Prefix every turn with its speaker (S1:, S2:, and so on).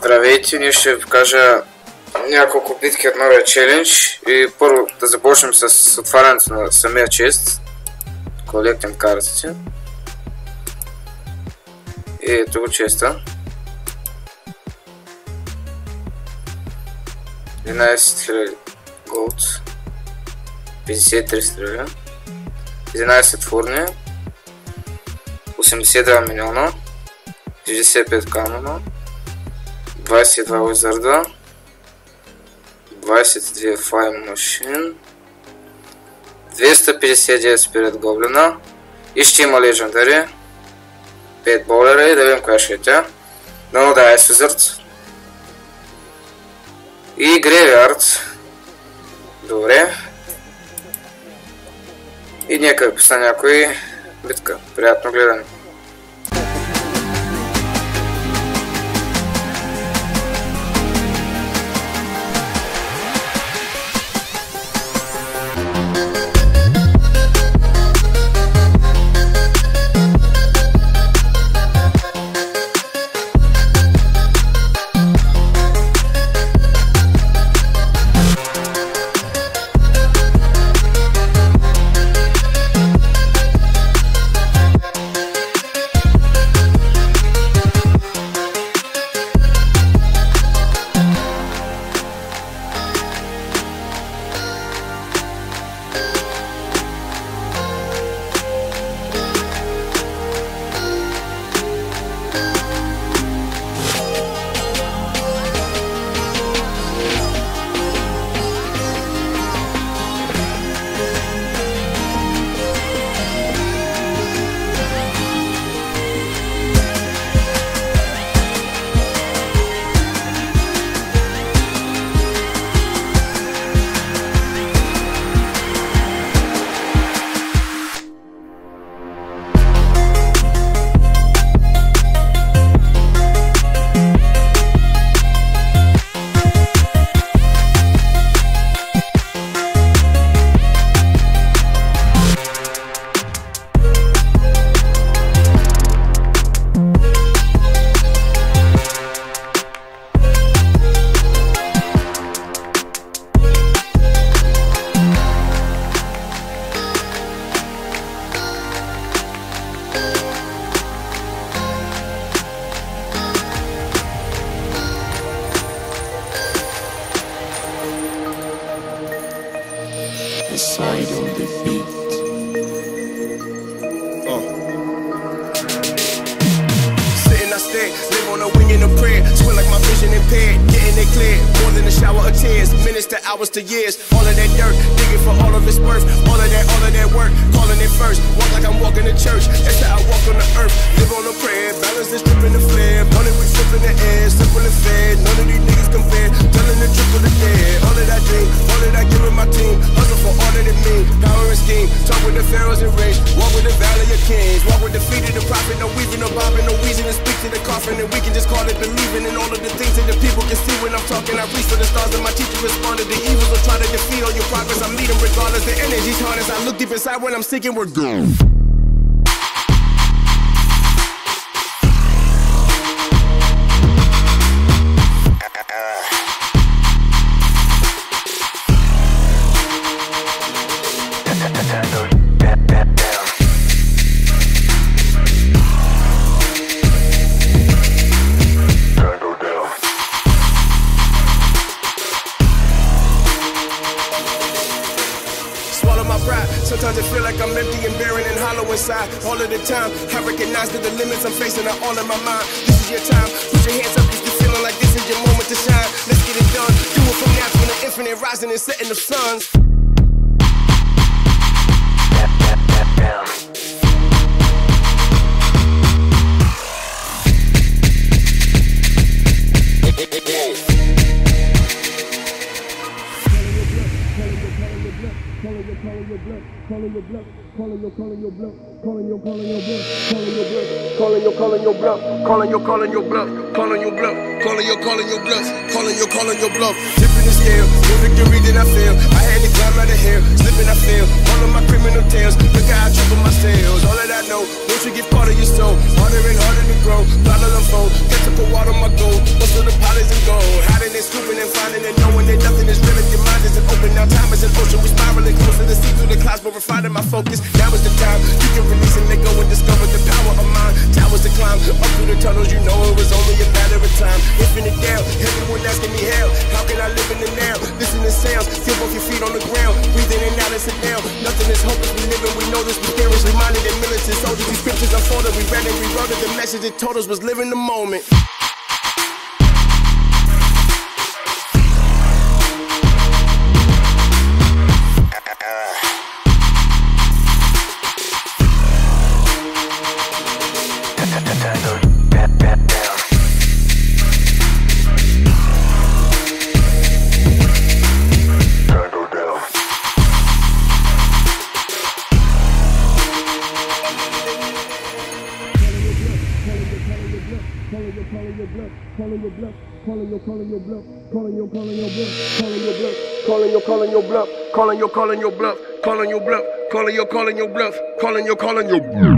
S1: Здравейте, ние ще ви покажа няколко битки от новия челендж и първо да започнем с отварянето на самия чест. Колектим картите. И ето го честа. 11 000 голд, 53 стрели, 11 фурни, 82 милиона, 95 канона, 22 уизарда, 22 файм машин, 259 спирит гоблина и ще има легендари, 5 болера и да видим коя ще е тя. Но да, е Wizard и Грейвярд. Добре. И нека ви пусна някой битка. Приятно гледане.
S2: Side on the beat.
S3: Sitting I stare, live on a wing in a prayer. Swear like my vision impaired, getting it clear. More than a shower of tears, minutes to hours to years. All of that dirt, digging for all of its worth. All of that work, calling it first. Walk like I'm walking to church, that's how I walk on the earth. Live on a prayer, balance the strip in the flare. Money we flip in the air, simple and fair. None of these niggas compare, telling the truth of the dead. All that I dream, all that I give in my team. Hustle for all that it means, power and scheme. Talk with the pharaohs and rage, walk with the valley of kings. Walk with the feet of the prophet, no weaving, no bobbing, no wheezing. And speak to the coffin, and we can just call it believing. In all of the things that the people can see when I'm talking. I reach for the stars and my teacher responded. The evils will try to defeat all your progress. I meet them regardless, the energy's harnessed. I look deep inside when I'm seeking, we're gone. Sometimes I feel like I'm empty and barren and hollow inside. All of the time, I recognize that the limits I'm facing are all in my mind. This is your time, put your hands up if you're feeling like this is your moment to shine. Let's get it done, do it from now to the infinite, rising and setting the suns. Color your calling your bluff, calling your bluff, calling your bluff, calling your bluff, calling your bluff, calling your bluff, calling your bluff, calling your bluff, calling your bluff, calling your bluff. Tipping the scale, no victory then I fail. I had to climb out of hell, slipping I fail. All of my criminal tales, look how I triple my sales. All that I know, once you get part of your soul, harder and harder to grow. Bottle of phone, get to put water on my gold. Most of the pilots and gold, hiding and scooping and finding and knowing that nothing is real if your mind isn't open. Now time is an ocean, we spiraling closer to see through the clouds, but refining my focus. Now is the time you can release and let go and discover the power of mind. Towers to climb, up through the tunnels, you know it was only a matter of time. Infinite down, everyone asking me hell. How can I live in the now? Listen to sounds, feel both your feet on the ground. Breathe in and out and sit down. Nothing is hopeless, we live and we know this. We spiritually minded and militant soldiers. These scriptures unfolded, we read and rewrote it. The message it told us was living the moment. Calling your bluff, calling your bluff, calling your bluff, calling your bluff, calling your bluff, calling your bluff, calling your bluff, calling your bluff.